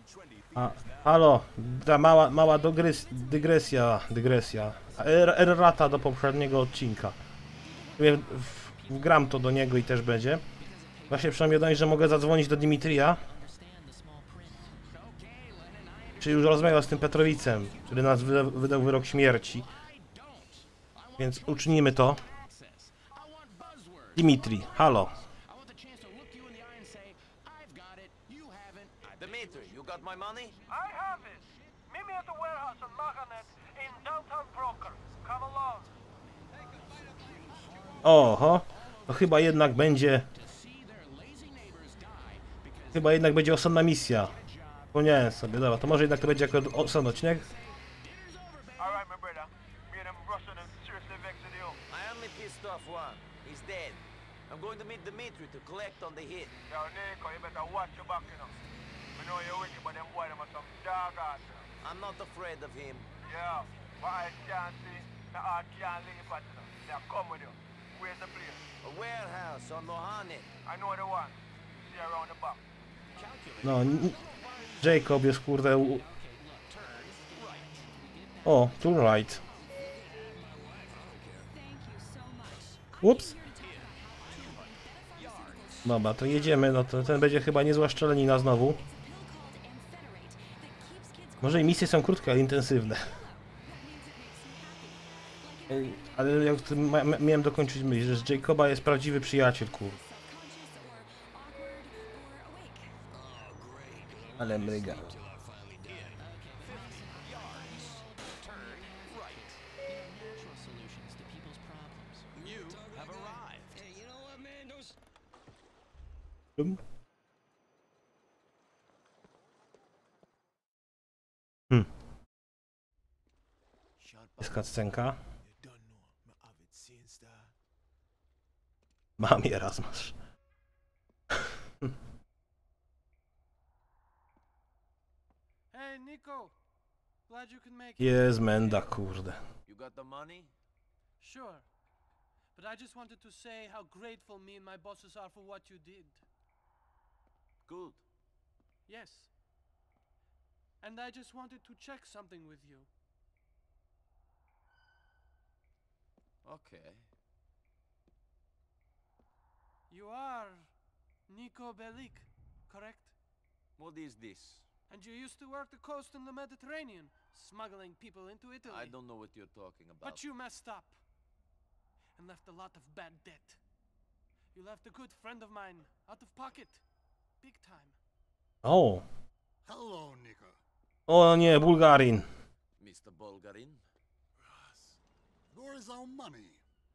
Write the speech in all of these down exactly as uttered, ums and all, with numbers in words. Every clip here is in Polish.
A, halo, ta mała, mała dogres, dygresja, dygresja. Errata do poprzedniego odcinka. W, w, wgram to do niego i też będzie. Właśnie przynajmniej wiadomość, że mogę zadzwonić do Dimitrija. Czy już rozmawiał z tym Petrowicem, który nas wydał, wydał wyrok śmierci. Więc uczynimy to. Dimitri, halo. Dimitri, you got my money? I have it. Meet me at the warehouse on Mahanet in downtown Broker. Come along. Oho, to chyba jednak będzie... Chyba jednak będzie osobna misja. Wspomniałem sobie, dobra, to może jednak to będzie jako osobny odcinek. Alright, my brother. Me and them Russian and seriously vexed you. I only pissed off one. He's dead. I'm going to meet Dimitri to collect on the hit. Yo, Nico, you better watch your back, you know. I know you're wicked, but them boy, them are some dog ass, you know. I'm not afraid of him. Yeah, but I can't see, the heart can't leave it, you know. They'll come with you. Where's the place? A warehouse on Mohanet. I know the one. See around the back. No, Jacob jest kurde... U... O, too right. Ups. Dobra, to jedziemy, no to ten będzie chyba niezła szczelenina znowu. Może i misje są krótkie, ale intensywne. Ej, ale jak miałem dokończyć myśl, że z Jacoba jest prawdziwy przyjaciel, kur. Ale mryga. Hmm. Jest cutscenka. Mam je raz masz. Hey, Nico. Glad you could make it. Jest menda, kurde. You got the money? Sure. But I just wanted to say how grateful me and my bosses are for what you did. Good. Yes. And I just wanted to check something with you. Okay. You are Nico Bellic, correct? What is this? And you used to work the coast in the Mediterranean, smuggling people into Italy. I don't know what you're talking about. But you messed up. And left a lot of bad debt. You left a good friend of mine out of pocket. Big time. O! Hello, Nico. O nie, Bulgarin. Mister Bulgarin? Where is our money?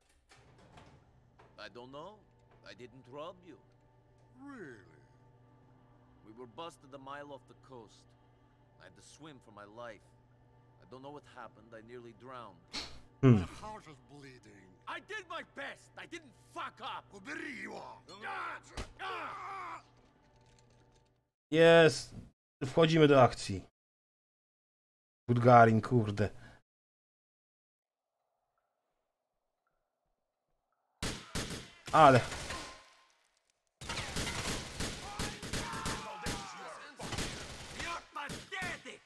I don't know. I didn't rob you. Really? We were busted a mile off the coast. I had to swim for my life. I don't know what happened. I nearly drowned. Hmm. My heart is bleeding. I did my best. I didn't fuck up. Uberiła! Jest. Wchodzimy do akcji. Bulgarin, kurde. Ale. You're pathetic.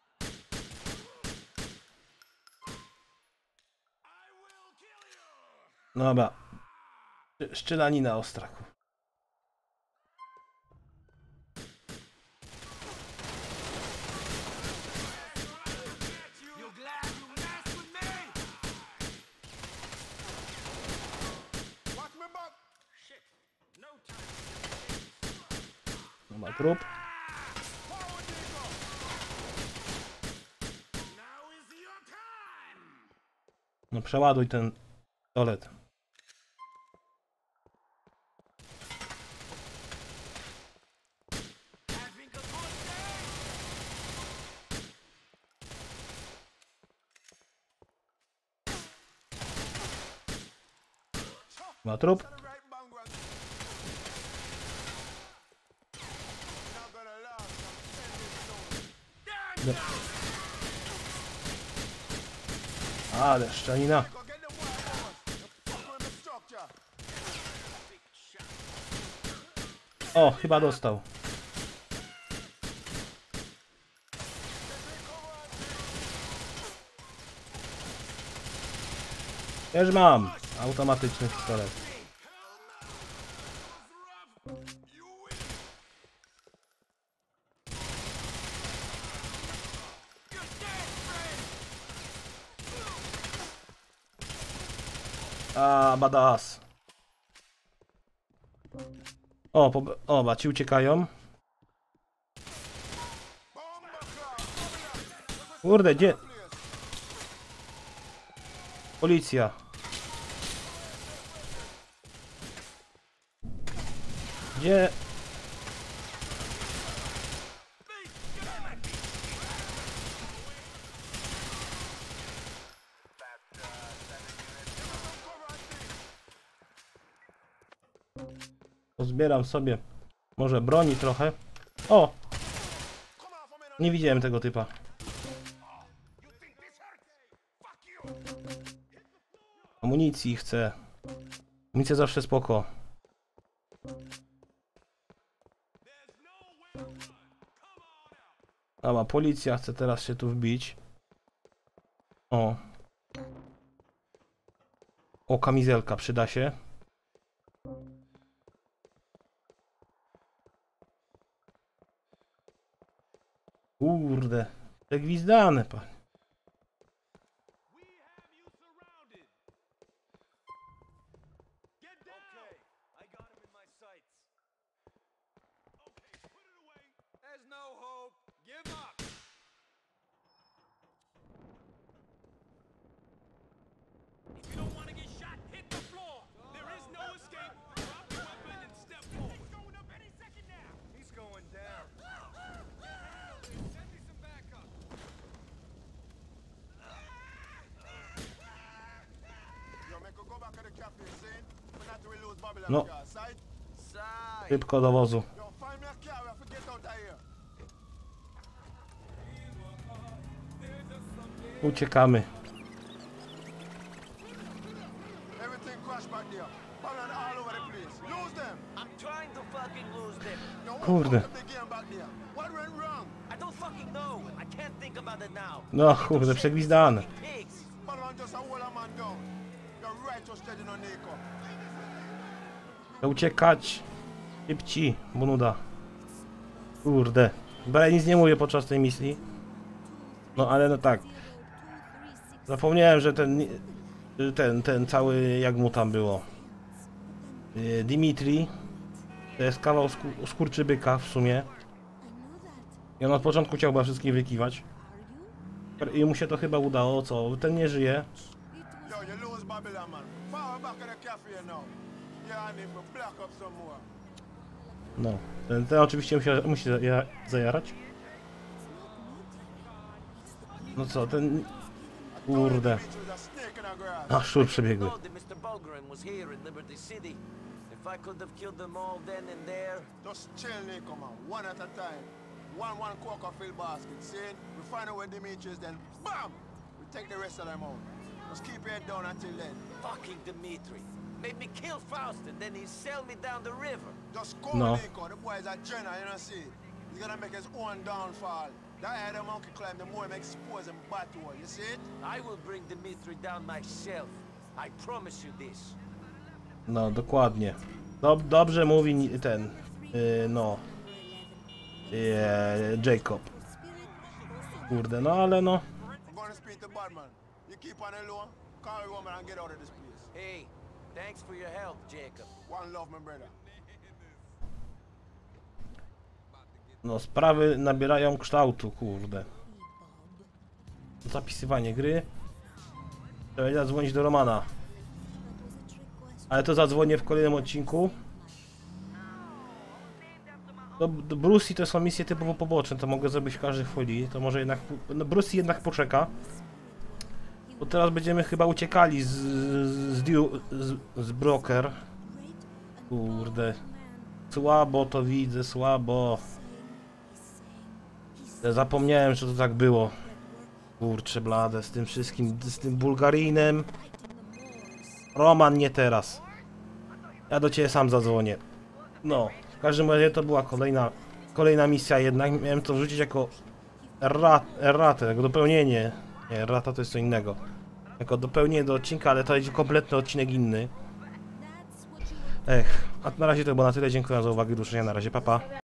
Dobra. Szczelanina ostraku. You glad you messed with me? Watch me back! Shit. No time. Dobra, trup. Now is your time. No przeładuj ten toalet. Having a good day. Ma trup. No. Ale szczelina. O, chyba dostał. Też mam automatyczny pistolet. A, badass. O, po, o, ba, ci uciekają. Kurde, gdzie? Policja. Gdzie? Pozbieram sobie może broni trochę. O! Nie widziałem tego typa. Amunicji chcę. Amunicja zawsze spoko. Dobra, policja chce teraz się tu wbić. O. O, kamizelka przyda się. Kurde, te gwizdane, panie. No, szybko do wozu. Uciekamy. Kurde. No kurde, przegwizdane. Uciekać. Szybci, bo nuda. Kurde. Bo ja nic nie mówię podczas tej misji. No ale no tak. Zapomniałem, że ten ten, ten cały, jak mu tam było, Dimitri, to jest kawał skór, skurczybyka w sumie. I on od początku chciał chyba wszystkich wykiwać. I mu się to chyba udało, co? Ten nie żyje. No, ten, ten oczywiście musi, musi zajarać. No co, ten... Kurde. A, szczur przebiegły. One one coca-fill basket, see? We find out where Demetrius, then BAM! We take the rest of them out. Just keep your head down until then. Fucking Dimitri. Made me kill Faust and then he sell me down the river. Just go, no. Nico. The boy is a general, you know, see? He's gonna make his own downfall. That higher the monkey climb, the more him expose him battle, you see it? I will bring Dimitri down myself. I promise you this. No, dokładnie. Dob dobrze mówi ten, yy, no. Yeah, Jacob. Kurde, no ale no. Hey, thanks for your help, Jacob. One love, my brother. No, sprawy nabierają kształtu, kurde. Zapisywanie gry. Trzeba zadzwonić do Romana. Ale to zadzwonię w kolejnym odcinku. Do, do Brucey to są misje typowo poboczne, to mogę zrobić w każdej chwili. To może jednak... No, Brucey jednak poczeka. Bo teraz będziemy chyba uciekali z... z, z, z Broker. Kurde. Słabo to widzę, słabo. Ja zapomniałem, że to tak było. Kurczę blade, z tym wszystkim, z tym Bułgarinem. Roman, nie teraz. Ja do ciebie sam zadzwonię. No, w każdym razie to była kolejna, kolejna misja jednak. Miałem to wrzucić jako errat, erratę, jako dopełnienie. Nie, errata to jest co innego. Jako dopełnienie do odcinka, ale to będzie kompletny odcinek inny. Ech, a na razie to było na tyle. Dziękuję za uwagę. Do usłyszenia. Na razie, papa.